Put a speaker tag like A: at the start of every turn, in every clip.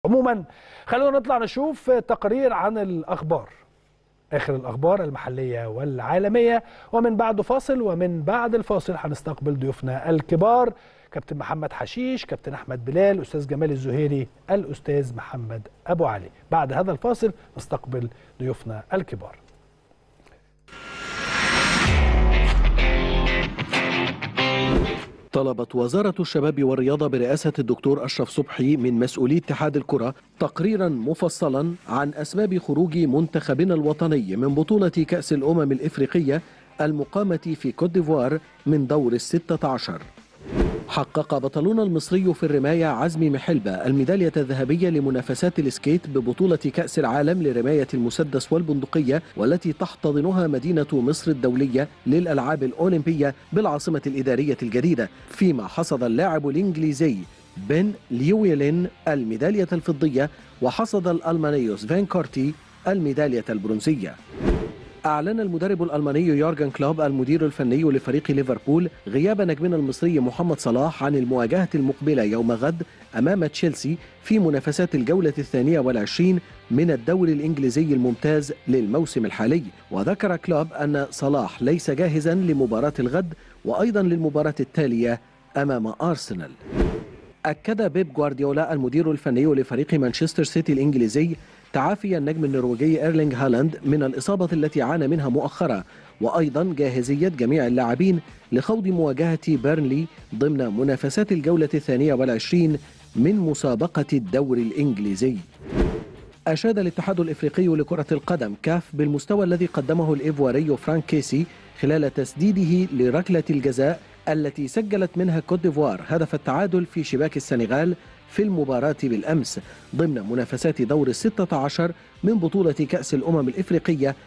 A: عموما خلونا نطلع نشوف تقرير عن الأخبار، آخر الأخبار المحلية والعالمية، ومن بعد فاصل. ومن بعد الفاصل هنستقبل ضيوفنا الكبار، كابتن محمد حشيش، كابتن أحمد بلال، أستاذ جمال الزهيري، الأستاذ محمد أبو علي. بعد هذا الفاصل نستقبل ضيوفنا الكبار.
B: طلبت وزارة الشباب والرياضة برئاسة الدكتور أشرف صبحي من مسؤولي اتحاد الكرة تقريرا مفصلا عن أسباب خروج منتخبنا الوطني من بطولة كأس الأمم الإفريقية المقامة في كوت ديفوار من دور ال16. حقق بطلنا المصري في الرماية عزمي محلبة الميدالية الذهبية لمنافسات السكيت ببطولة كأس العالم لرماية المسدس والبندقية، والتي تحتضنها مدينة مصر الدولية للألعاب الأولمبية بالعاصمة الإدارية الجديدة، فيما حصد اللاعب الإنجليزي بن ليويلين الميدالية الفضية، وحصد الألماني سفين كورتي الميدالية البرونزية. أعلن المدرب الألماني يورجن كلوب المدير الفني لفريق ليفربول غياب نجمنا المصري محمد صلاح عن المواجهة المقبلة يوم غد أمام تشيلسي في منافسات الجولة 22 من الدوري الإنجليزي الممتاز للموسم الحالي. وذكر كلوب أن صلاح ليس جاهزا لمباراة الغد وأيضا للمباراة التالية أمام أرسنال. أكد بيب جوارديولا المدير الفني لفريق مانشستر سيتي الإنجليزي تعافي النجم النرويجي إيرلينغ هالاند من الإصابة التي عانى منها مؤخرا، وأيضا جاهزية جميع اللاعبين لخوض مواجهة بيرنلي ضمن منافسات الجولة 22 من مسابقة الدوري الإنجليزي. أشاد الاتحاد الإفريقي لكرة القدم كاف بالمستوى الذي قدمه الإيفواري فرانك كيسي خلال تسديده لركلة الجزاء التي سجلت منها كوت ديفوار هدف التعادل في شباك السنغال في المباراة بالأمس ضمن منافسات دور ال16 من بطولة كأس الأمم الإفريقية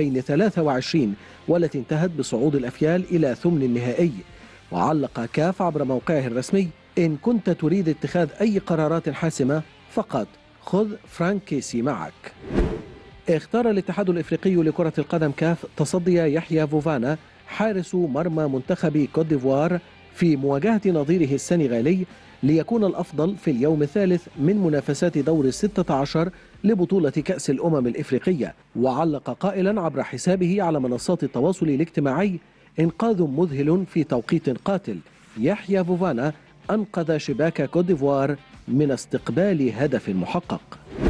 B: 2023، والتي انتهت بصعود الأفيال إلى ثمن النهائي. وعلق كاف عبر موقعه الرسمي: إن كنت تريد اتخاذ أي قرارات حاسمة فقط خذ فرانك كيسي معك. اختار الاتحاد الإفريقي لكرة القدم كاف تصدي يحيى فوفانا حارس مرمى منتخب كوت ديفوار في مواجهة نظيره السنغالي ليكون الأفضل في اليوم الثالث من منافسات دور ال16 لبطولة كأس الأمم الإفريقية. وعلق قائلا عبر حسابه على منصات التواصل الاجتماعي: إنقاذ مذهل في توقيت قاتل، يحيى فوفانا أنقذ شباك كوت ديفوار من استقبال هدف محقق.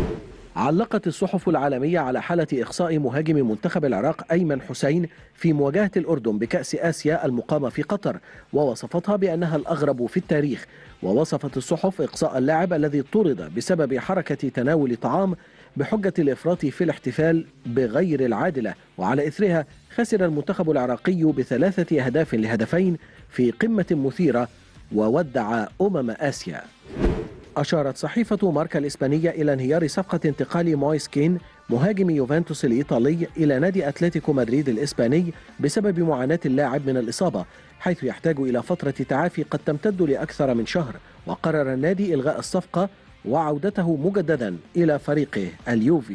B: علقت الصحف العالمية على حالة إخصاء مهاجم منتخب العراق أيمن حسين في مواجهة الأردن بكأس آسيا المقامة في قطر، ووصفتها بأنها الأغرب في التاريخ. ووصفت الصحف إقصاء اللاعب الذي طرد بسبب حركة تناول طعام بحجة الإفراط في الاحتفال بغير العادلة، وعلى إثرها خسر المنتخب العراقي ب3 أهداف لهدفين في قمة مثيرة وودع آسيا. أشارت صحيفة ماركا الإسبانية إلى انهيار صفقة انتقال مويسكين مهاجم يوفنتوس الإيطالي إلى نادي أتلتيكو مدريد الإسباني بسبب معاناة اللاعب من الإصابة، حيث يحتاج إلى فترة تعافي قد تمتد لأكثر من شهر. وقرر النادي إلغاء الصفقة وعودته مجددا إلى فريقه اليوفي.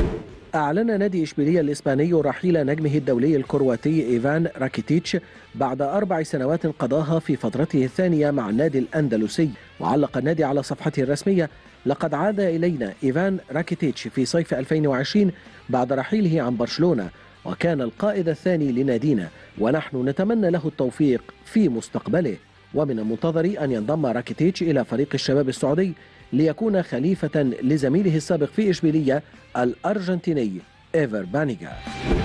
B: أعلن نادي إشبيلية الإسباني رحيل نجمه الدولي الكرواتي إيفان راكيتيتش بعد 4 سنوات قضاها في فترته الثانية مع النادي الأندلسي. وعلق النادي على صفحته الرسمية: لقد عاد إلينا إيفان راكيتيتش في صيف 2020 بعد رحيله عن برشلونة، وكان القائد الثاني لنادينا، ونحن نتمنى له التوفيق في مستقبله. ومن المنتظر أن ينضم راكيتيتش إلى فريق الشباب السعودي ليكون خليفة لزميله السابق في إشبيلية الأرجنتيني إيفر بانيغا.